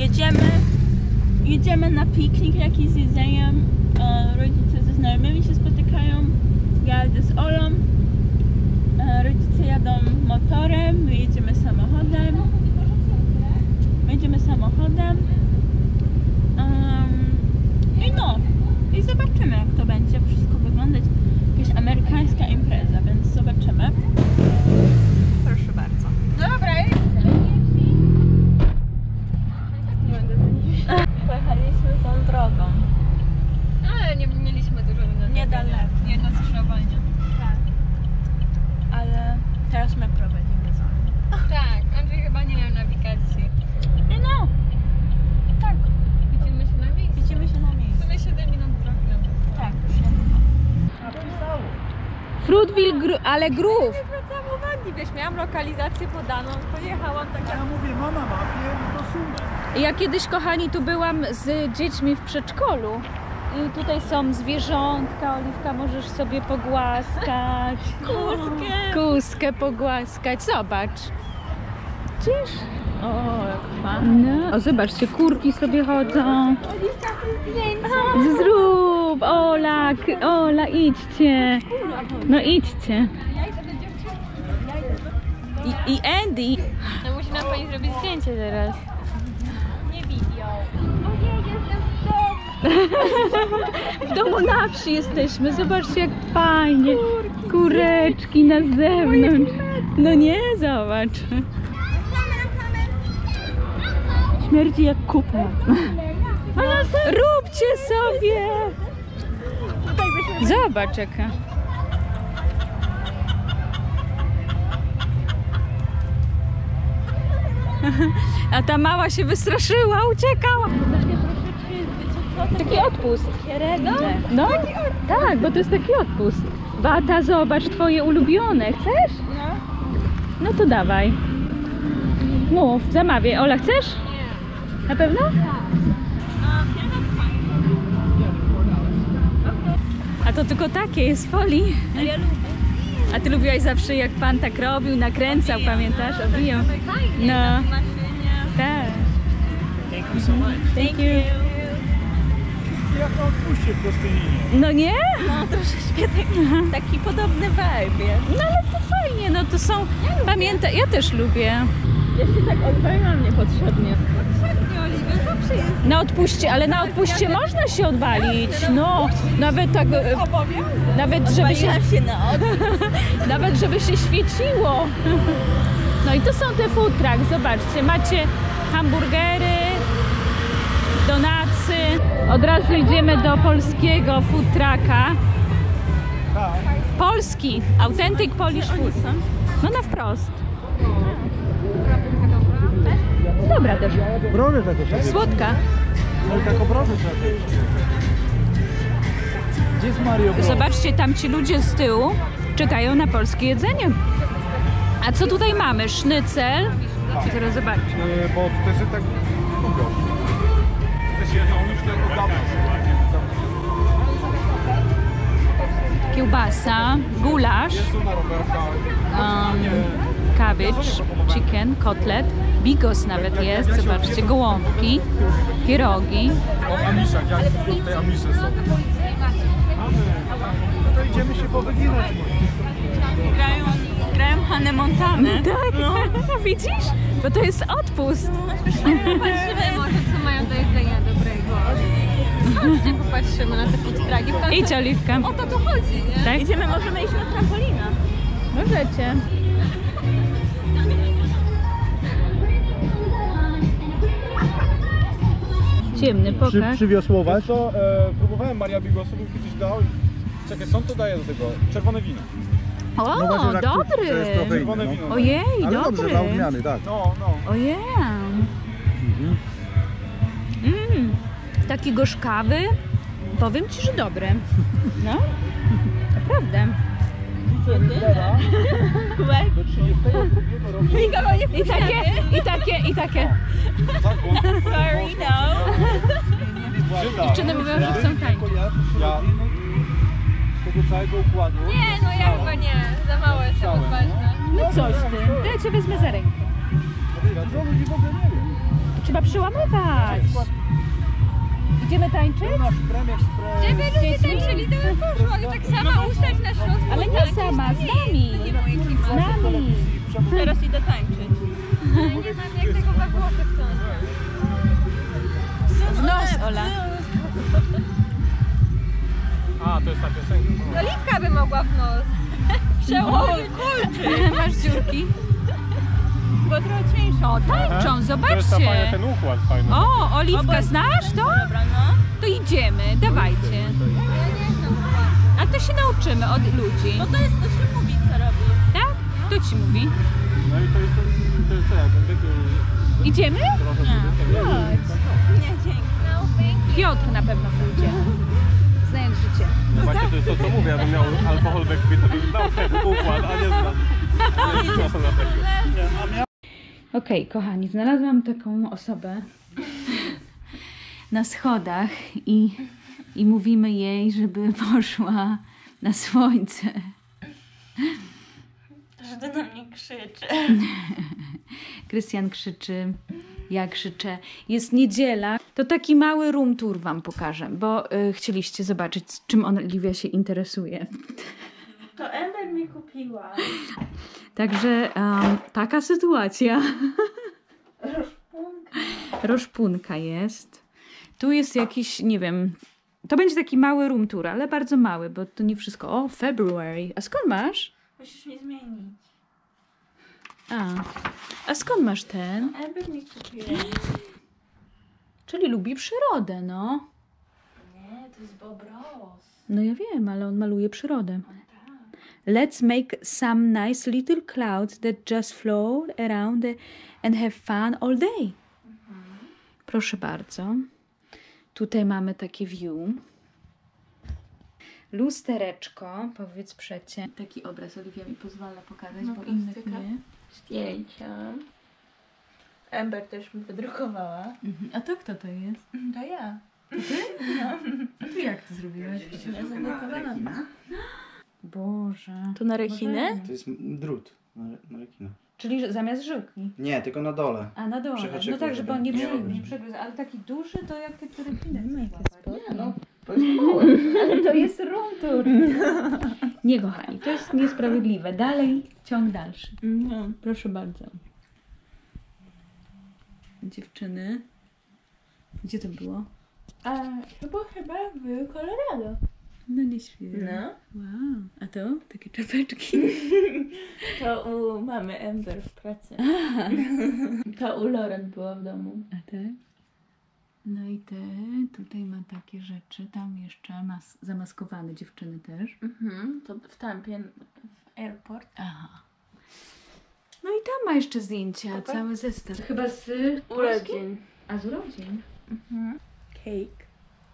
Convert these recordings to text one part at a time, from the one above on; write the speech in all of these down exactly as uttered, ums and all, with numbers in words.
jedziemy, jedziemy na piknik jakiś z jedzeniem, e, rodzice ze znajomymi się spotykają, ja jadę z Olą, e, rodzice jadą motorem, my jedziemy samochodem, my jedziemy samochodem um, i no, i zobaczymy jak to będzie wszystko wyglądać, jakaś amerykańska impreza, więc zobaczymy. Proszę bardzo. Dobra, pojechaliśmy tą drogą. Ale nie mieliśmy dużo do niedaleko. Nie do skrzyżowania. Tak. Ale teraz my prowadzimy za nim. Tak, Andrzej chyba nie miał nawigacji. No. Tak. Widzimy się na miejscu. Widzimy się na miejscu. W sumie siedem minut drogi. Tak, już niedługo. Fruitville, ale Grove. Wracałam uwagi, wiesz, miałam lokalizację podaną, pojechałam tak jak... Ja mówię, ma na mapie, to sumę. Ja kiedyś, kochani, tu byłam z dziećmi w przedszkolu. I tutaj są zwierzątka, Oliwka, możesz sobie pogłaskać. Kuskę. Kuskę pogłaskać, zobacz. Widzisz? O, jak fajnie. No. O, zobaczcie, kurki sobie chodzą. Zrób, Ola, k- Ola, idźcie. No idźcie. I, i Andy. No musi nam pani zrobić zdjęcie teraz. Nie video. W domu na wsi jesteśmy, zobaczcie jak fajnie. Kureczki na zewnątrz. No nie, zobacz. Śmierdzi jak kupa. Róbcie sobie. Zobacz jaka. A ta mała się wystraszyła, uciekała. Taki odpust. No, no, tak, bo to jest taki odpust. Bata, zobacz, twoje ulubione. Chcesz? No. No to dawaj. Mów, zamawiaj. Ola, chcesz? Nie. Na pewno? A to tylko takie jest folii. A ja lubię. A ty lubiłaś zawsze jak pan tak robił, nakręcał, pamiętasz? Obijał. Fajnie, No. na maszynie. Tak. Thank you so much. Thank you. Jak to odpuśćcie w prostej linii. No nie? No troszeczkę taki, taki podobny vibe jest. No ale to fajnie, no to są... Pamiętaj, ja też lubię. Ja się tak odpaliłam niepotrzebnie. Świetnie, Oliwia, zawsze jest. Na odpuście, ale na odpuście można się odwalić. No, nawet tak... e, Nawet żeby się... Odpaliłam się na odwrót. Nawet żeby się świeciło. No i to są te food truck, zobaczcie, macie hamburgery, donacy. Od razu idziemy do polskiego food trucka. Tak. Polski, authentic Polish food. No na wprost. Dobra też. Brodę tego sobie. Słodka. No i taką brodę trzeba zrobić. Gdzie jest Mario Bros? Zobaczcie, tam ci ludzie z tyłu czekają na polskie jedzenie. A co tutaj mamy? Sznycel. I teraz zobaczcie. Yy, bo tutaj się tak lubią. Też jedzą już tak od dawna. Kiełbasa, gulasz, Jeżdżą na rowerkach. um, cabbage, chicken, kotlet, bigos nawet jest, zobaczcie, gołąbki, pierogi. O Amisza, jak tutaj Amisze są. No to idziemy się powyginać. Grają, grają Hannę Montanę. Tak, no. Widzisz? Bo to jest odpust. Popatrzymy może, co mają do jedzenia dobrego. Chodźcie, popatrzymy na te food trucki. W końcu- Idź, Oliwka. O to tu chodzi, nie? Tak? Idziemy, możemy iść na trampolinę. Możecie. Ciemny, Przy, pokaż. przywiosłować. To e, próbowałem Maria Bigosu, bym kiedyś dał. Czekaj, są to daje do tego czerwone wino. O, właśnie, tak, to dobry. jest trochę Czerwone inne, wino. no. Ojej, Ale dobrze, dobry. dla odmiany, tak. No, no. Ojej. Mm, taki gorzkawy. Powiem ci, że dobry. No, naprawdę. Do trzydziestego drugiego roku. I takie, i takie, i takie. Sorry, no. Dziewczyny mówią, że są tańsze. Ja tego całego układu. Nie, no ja chyba nie. Za mało jestem odważna. No coś ty. To ja cię wezmę za rękę. Dużo ludzi w ogóle nie wie. Trzeba przełamywać. Idziemy tańczyć? Nasz premier spray. Gdyby ludzie tańczyli, to by poszło, ale tak sama ustać na środku. Ale nie sama, z nami. Z nami. Teraz idę tańczyć. Ale nie mam jak tego we Włoszech to. W nos, Ola. A, to jest ta piosenka. Oliwka by mogła w nos. Przełożyć. Masz dziurki? Bo trochę cięższe. O, tańczą, To jest ta fajna, zobaczcie. ten układ fajny. O, Oliwka, znasz to? Dobra, no. To idziemy, dawajcie. A to się nauczymy od ludzi. No to jest, to się mówi, co robi. Tak? Kto ci mówi? No i to jest, to jest co, jak on taki Idziemy? trochę nie. Chodź. Nie, dzięki. Piotr na pewno pójdzie. Znając życie. No właśnie to jest to, co mówię, ja bym miał alkohol we krwi, to bym znał ten układ, a nie znam. Nie znam na tego. Okej, kochani, znalazłam taką osobę na schodach i, i mówimy jej, żeby poszła na słońce. Że to na mnie krzyczy. Krystian krzyczy, ja krzyczę. Jest niedziela. To taki mały room tour wam pokażę, bo y, chcieliście zobaczyć, czym Oliwia się interesuje. To Ember mi kupiła. Także um, taka sytuacja. Rozpunka. Roszpunka jest. Tu jest jakiś, nie wiem, to będzie taki mały room tour, ale bardzo mały, bo to nie wszystko. O, February. A skąd masz? Musisz mi zmienić. A, a skąd masz ten? Ember mi kupiła. Czyli lubi przyrodę, no. Nie, to jest Bob Ross. No ja wiem, ale on maluje przyrodę. Let's make some nice little clouds that just float around and have fun all day. Proszę bardzo. Tutaj mamy takie view. Lustereczko, powiedz przecie. Taki obraz Oliwia mi pozwala pokazać, No, bo innych plastyka. nie. Zdjęcia. Ember też mi wydrukowała. Mhm. A to kto to jest? To ja. A ty jak to zrobiłaś? Ja zadrukowałam. Boże. To na rekinę? To jest drut na, na rekina. Czyli że zamiast żyłki. Nie, tylko na dole. A na dole. Przehaczyku, No tak, żeby on nie, żeby przy, nie nie przegryzł. Ale taki duży to jak te rekiny. Nie, no. Ale to jest room tour. Nie, kochani, to jest niesprawiedliwe. Dalej, ciąg dalszy. No. Proszę bardzo. Dziewczyny. Gdzie to było? A chyba chyba w Colorado. No nie świetnie. No. Wow. A to? Takie czapeczki. To u mamy Ember w pracy. To u Lauren była w domu. A tak? No i te, tutaj ma takie rzeczy. Tam jeszcze mas zamaskowane dziewczyny też. Mhm. To w Tampie, w airport. Aha. No i tam ma jeszcze zdjęcia, cały zestaw. Chyba z Urodzin. A z urodzin? Mhm. Cake.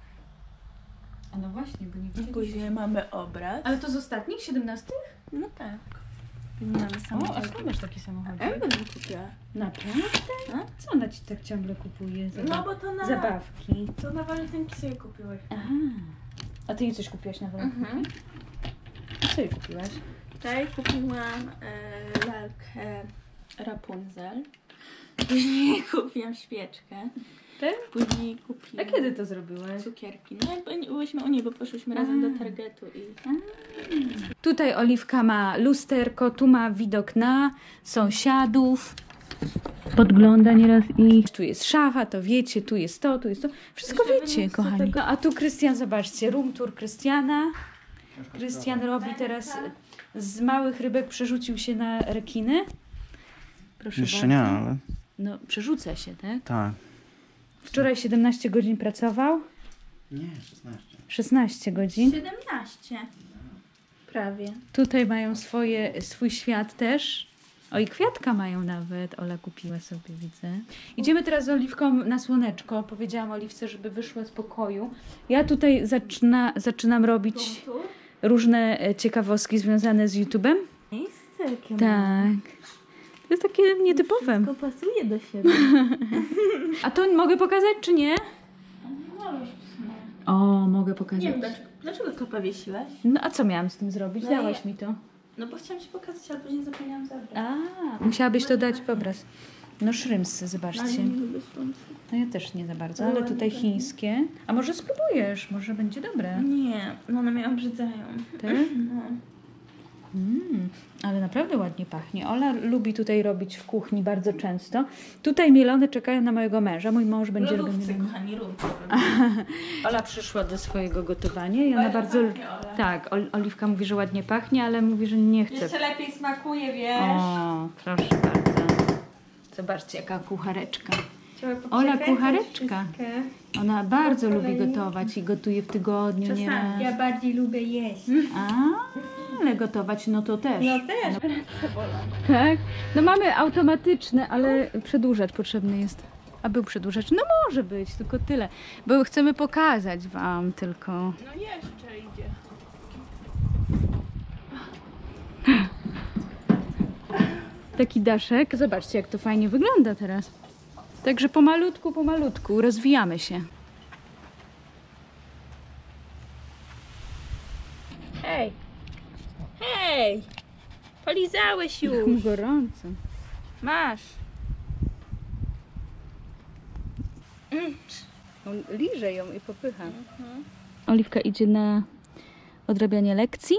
A no właśnie, bo nie widzieliśmy. Później mamy obraz. Ale to z ostatnich, siedemnastych? No tak. Mamy O, a samochód. skąd masz takie samochody? Ember mi kupiła. Naprawdę? A? Co ona ci tak ciągle kupuje? Zaba No bo to na... Zabawki. To na walentynki sobie kupiłeś. Aha. A ty jej coś kupiłaś na walentynki? Mhm. A co jej kupiłaś? Tutaj kupiłam e, lalkę Rapunzel. Później kupiłam świeczkę. Tak? Później A kupiłam kiedy to zrobiłaś? cukierki. No jakby nie byłyśmy u niej, bo poszłyśmy razem do Targetu i... Tutaj Oliwka ma lusterko, tu ma widok na sąsiadów. Podgląda nieraz i... Tu jest szafa, to wiecie, tu jest to, tu jest to. Wszystko Żeby wiecie, móc do kochani. tego- No, a tu Krystian, zobaczcie, room tour Krystiana. Krystian robi teraz z małych rybek, przerzucił się na rekiny. Proszę Jeszcze bardzo. nie, ale No, przerzuca się, tak? tak. Wczoraj siedemnaście godzin pracował. Nie, szesnaście. szesnaście godzin. siedemnaście. Prawie. Tutaj mają swoje, swój świat też. O, i kwiatka mają nawet. Ola kupiła sobie, widzę. Idziemy teraz z Oliwką na słoneczko. Powiedziałam Oliwce, żeby wyszła z pokoju. Ja tutaj zaczyna, zaczynam robić różne e, ciekawostki związane z YouTube'em. Miejsce jakie Tak. To jest takie nietypowe. To pasuje do siebie. A to mogę pokazać, czy nie? Możesz w sumie. O, mogę pokazać. Nie wiem, dlaczego, dlaczego to powiesiłaś? No a co miałam z tym zrobić? No Dałaś ja- mi to. No bo chciałam ci pokazać, ale później zapomniałam zabrać. A, musiałabyś to dać w obraz. No szrymsy, Ale zobaczcie. nie lubię słońca. No ja też nie za bardzo, ale Ładne tutaj takie. chińskie. A może spróbujesz, może będzie dobre. Nie, no one mnie obrzydzają. Ty? No. Mm, ale naprawdę ładnie pachnie. Ola lubi tutaj robić w kuchni bardzo często. Tutaj mielone czekają na mojego męża. Mój mąż będzie robił Lodówce, mielone. kochani, rób. Ola przyszła do swojego gotowania i ona Ładnie bardzo... pachnie, Ola. Tak, Ol- Oliwka mówi, że ładnie pachnie, ale mówi, że nie chce. Jeszcze lepiej smakuje, wiesz? O, proszę bardzo. Zobaczcie, jaka kuchareczka. Trzeba Ola, poprzekręcać kuchareczka. wszystkie. Ona bardzo Po lubi kolei. gotować i gotuje w tygodniu Czasami. nieraz. Ja bardziej lubię jeść. A, ale gotować no to też. No też. Tak? No mamy automatyczne, ale przedłużacz potrzebny jest. A był przedłużacz? No może być, tylko tyle. Bo chcemy pokazać wam tylko. No jeszcze idzie. Taki daszek. Zobaczcie, jak to fajnie wygląda teraz. Także pomalutku, pomalutku rozwijamy się. Hej! Hej! Polizałeś Jak już! mu gorąco. Masz! On liże ją i popycha. Oliwka idzie na odrabianie lekcji.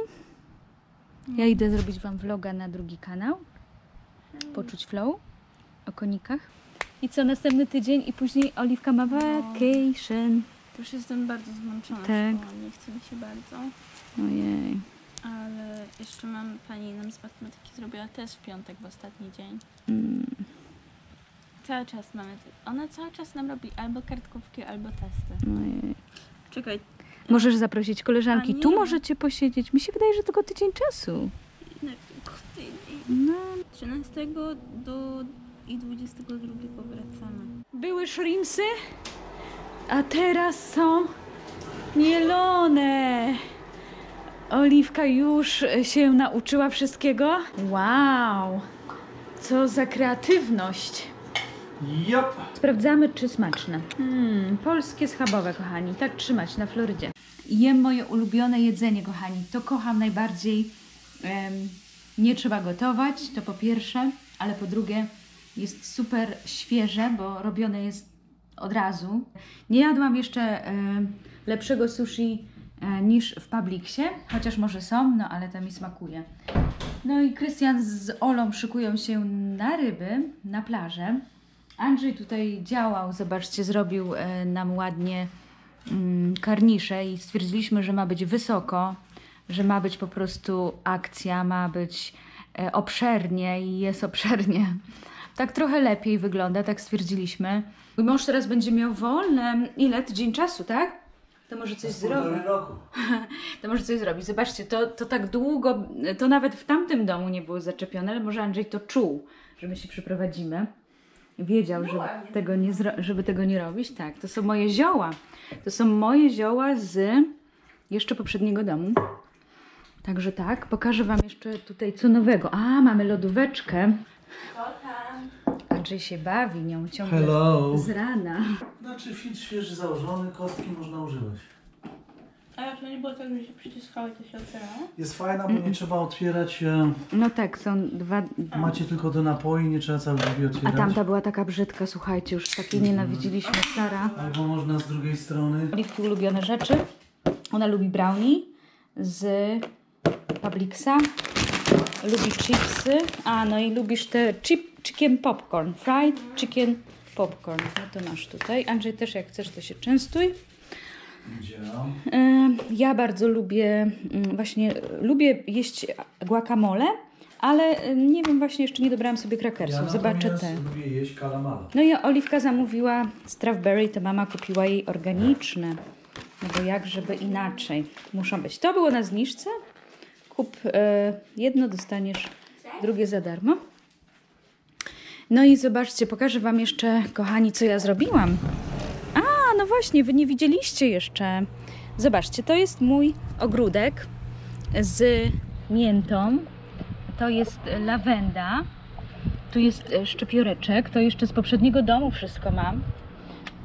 Ja idę zrobić wam vloga na drugi kanał. Poczuć flow o konikach. I co, następny tydzień i później Oliwka ma vacation. Już jestem bardzo zmęczona Tak. szkołą, nie chce mi się bardzo. Ojej. Ale jeszcze mam, pani nam z matematyki zrobiła test w piątek, w ostatni dzień. Mm. Cały czas mamy, te- ona cały czas nam robi albo kartkówki, albo testy. Ojej. Czekaj, Możesz zaprosić koleżanki. A Tu nie. możecie posiedzieć. Mi się wydaje, że tylko tydzień czasu. na- No. trzynastego do i dwudziestego drugiego wracamy. Były shrimpsy, a teraz są mielone. Oliwka już się nauczyła wszystkiego. Wow, co za kreatywność. Jop! Sprawdzamy, czy smaczne. Hmm, polskie schabowe, kochani. Tak trzymać na Florydzie. Jem moje ulubione jedzenie, kochani. To kocham najbardziej. Em, nie trzeba gotować, to po pierwsze, ale po drugie jest super świeże, bo robione jest od razu. Nie jadłam jeszcze em, lepszego sushi e, niż w Publixie, chociaż może są, no ale to mi smakuje. No i Krystian z Olą szykują się na ryby, na plażę. Andrzej tutaj działał, zobaczcie, zrobił e, nam ładnie mm, karnisze i stwierdziliśmy, że ma być wysoko, że ma być po prostu akcja, ma być e, obszernie i jest obszernie. Tak trochę lepiej wygląda, tak stwierdziliśmy. Mój mąż teraz będzie miał wolne, ile? Tydzień czasu, tak? To może coś zrobi. roku. To może coś zrobić. Zobaczcie, to, to tak długo, to nawet w tamtym domu nie było zaczepione, ale może Andrzej to czuł, że my się przeprowadzimy. Wiedział, żeby tego, nie zro- żeby tego nie robić. Tak, to są moje zioła. To są moje zioła z jeszcze poprzedniego domu. Także tak, pokażę wam jeszcze tutaj co nowego. A, mamy lodóweczkę. Andrzej się bawi nią ciągle Hello. z rana. Znaczy filtr świeży założony, kostki można używać. A jak to nie było tak, że się przyciskały, to się otwierało? Jest fajna, bo nie trzeba otwierać. E, No tak, są dwa... macie tylko do napoi, nie trzeba całej drzwi A otwierać. tamta była taka brzydka, słuchajcie, już takiej nienawidziliśmy Sara. Albo można z drugiej strony. Oliwki ulubione rzeczy. Ona lubi brownie z Publixa. Lubi chipsy. A, no i lubisz te chip, chicken popcorn. Fried chicken popcorn. No to masz tutaj. Andrzej też jak chcesz, to się częstuj. Gdzie? E, Ja bardzo lubię, mm, właśnie lubię jeść guacamole, ale e, nie wiem, właśnie jeszcze nie dobrałam sobie krakersów. Ja Zobaczę natomiast te. lubię jeść kalamala. No i Oliwka zamówiła strawberry, to mama kupiła jej organiczne. No bo jak, żeby inaczej. Muszą być. To było na zniżce. Kup e, jedno, dostaniesz drugie za darmo. No i zobaczcie, pokażę wam jeszcze, kochani, co ja zrobiłam. A, no właśnie, wy nie widzieliście jeszcze. Zobaczcie, to jest mój ogródek z miętą. To jest lawenda. Tu jest e, szczypioreczek. To jeszcze z poprzedniego domu wszystko mam.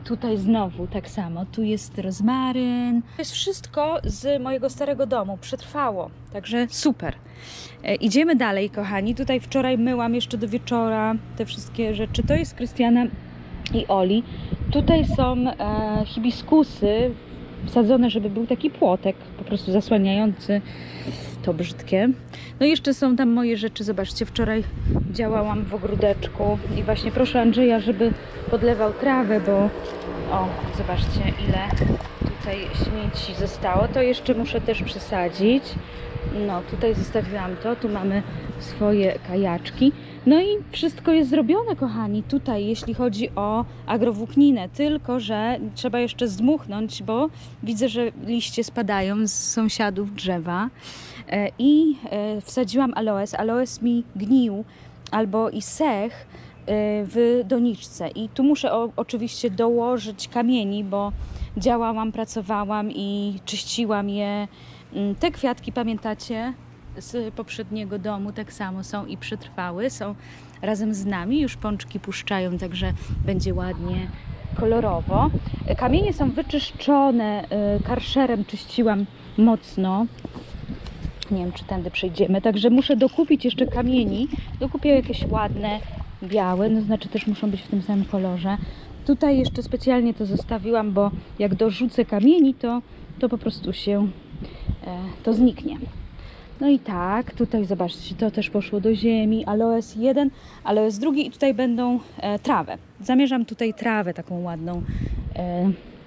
Tutaj znowu tak samo, tu jest rozmaryn. To jest wszystko z mojego starego domu, przetrwało, także super. E, idziemy dalej, kochani. Tutaj wczoraj myłam jeszcze do wieczora te wszystkie rzeczy. To jest Krystiana i Oli. Tutaj są e, hibiskusy wsadzone, żeby był taki płotek po prostu zasłaniający to brzydkie. No i jeszcze są tam moje rzeczy. Zobaczcie, wczoraj działałam w ogródeczku i właśnie proszę Andrzeja, żeby podlewał trawę, bo o, zobaczcie, ile tutaj śmieci zostało. To jeszcze muszę też przesadzić. No, tutaj zostawiłam to. Tu mamy swoje kajaczki. No i wszystko jest zrobione, kochani, tutaj, jeśli chodzi o agrowłókninę, tylko że trzeba jeszcze zdmuchnąć, bo widzę, że liście spadają z sąsiadów drzewa i wsadziłam aloes. Aloes mi gnił albo i sech w doniczce i tu muszę o, oczywiście dołożyć kamieni, bo działałam, pracowałam i czyściłam je. Te kwiatki, pamiętacie, z poprzedniego domu tak samo są i przetrwały, są razem z nami, już pączki puszczają, także będzie ładnie, kolorowo. Kamienie są wyczyszczone, karszerem czyściłam mocno, nie wiem, czy tędy przejdziemy, także muszę dokupić jeszcze kamieni, dokupię jakieś ładne, białe, no znaczy też muszą być w tym samym kolorze. Tutaj jeszcze specjalnie to zostawiłam, bo jak dorzucę kamieni, to, to po prostu się e, to zniknie. No i tak, tutaj zobaczcie, to też poszło do ziemi, aloes jeden, aloes drugi i tutaj będą e, trawę. Zamierzam tutaj trawę taką ładną e,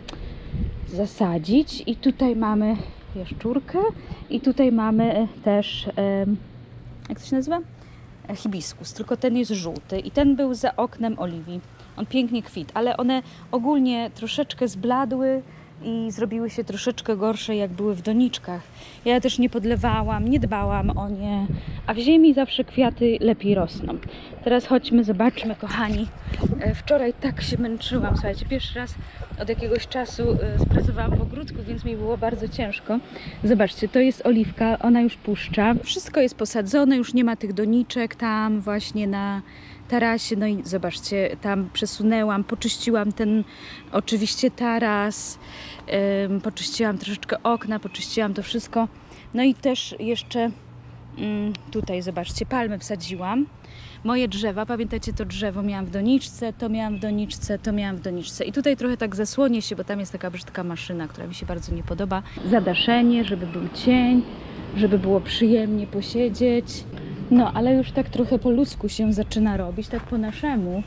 zasadzić i tutaj mamy jaszczurkę i tutaj mamy też, e, jak to się nazywa? E, hibiskus, tylko ten jest żółty i ten był za oknem Oliwii. On pięknie kwitł, ale one ogólnie troszeczkę zbladły i zrobiły się troszeczkę gorsze, jak były w doniczkach. Ja też nie podlewałam, nie dbałam o nie, a w ziemi zawsze kwiaty lepiej rosną. Teraz chodźmy, zobaczmy, kochani. Wczoraj tak się męczyłam, słuchajcie, pierwszy raz od jakiegoś czasu pracowałam w ogródku, więc mi było bardzo ciężko. Zobaczcie, to jest oliwka, ona już puszcza. Wszystko jest posadzone, już nie ma tych doniczek tam właśnie na tarasie, no i zobaczcie, tam przesunęłam, poczyściłam ten oczywiście taras, ym, poczyściłam troszeczkę okna, poczyściłam to wszystko, no i też jeszcze ym, tutaj zobaczcie, palmy wsadziłam, moje drzewa, pamiętacie to drzewo miałam w doniczce, to miałam w doniczce, to miałam w doniczce i tutaj trochę tak zasłonię się, bo tam jest taka brzydka maszyna, która mi się bardzo nie podoba, zadaszenie, żeby był cień, żeby było przyjemnie posiedzieć. No, ale już tak trochę po ludzku się zaczyna robić, tak po naszemu.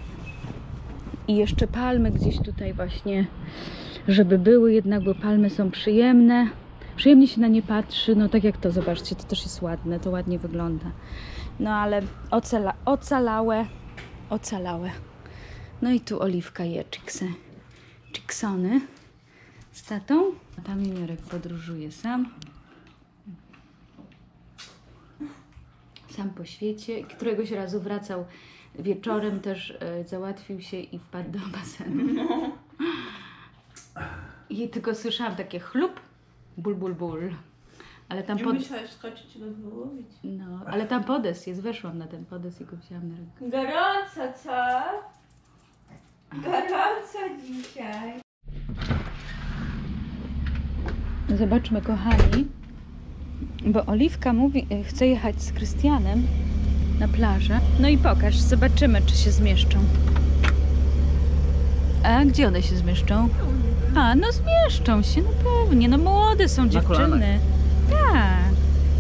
I jeszcze palmy gdzieś tutaj właśnie, żeby były jednak, bo palmy są przyjemne. Przyjemnie się na nie patrzy, no tak jak to, zobaczcie, to też jest ładne, to ładnie wygląda. No ale ocala, ocalałe, ocalałe. No i tu Oliwka je chiksy, chiksony z tatą. A tam Juniorek podróżuje sam. Sam po świecie. Któregoś razu wracał wieczorem, też e, załatwił się i wpadł do basenu. No. I tylko słyszałam takie chlup, ból, ból, ból. Ale tam Nie pod... musiałeś skoczyć i go wyłowić. No, ale tam podes jest, weszłam na ten podes i go wzięłam na rękę. Gorąco, co? Gorąco dzisiaj. Zobaczmy, kochani, bo Oliwka mówi, chce jechać z Krystianem na plażę. No i pokaż, zobaczymy, czy się zmieszczą. A gdzie one się zmieszczą? A, no zmieszczą się, no pewnie, no młode są dziewczyny. Tak.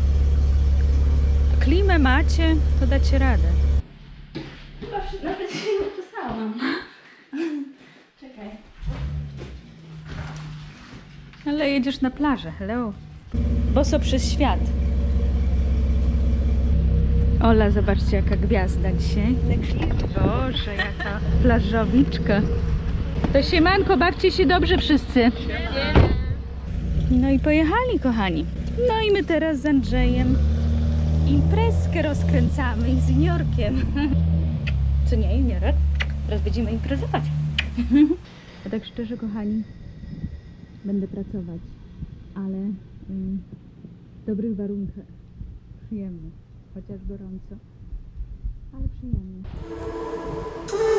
Klimę macie, to dacie radę. Nawet się nie uczesałam. Czekaj. Ale jedziesz na plażę, hello. Boso przez świat. Ola, zobaczcie, jaka gwiazda dzisiaj. Boże, jaka plażowiczka. To siemanko, bawcie się dobrze wszyscy. No i pojechali, kochani. No i my teraz z Andrzejem imprezkę rozkręcamy i z Juniorkiem. Co nie, Juniorek? Teraz będziemy imprezować. A tak szczerze, kochani, będę pracować, ale mm, w dobrych warunkach. Przyjemnie, chociaż gorąco, ale przyjemnie.